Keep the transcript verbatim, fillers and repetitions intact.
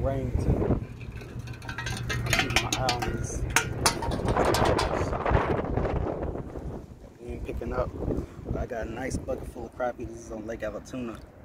rain too. Keep my eye on this. We ain't picking up. I got a nice bucket full of crappie. This is on Lake Alatoona.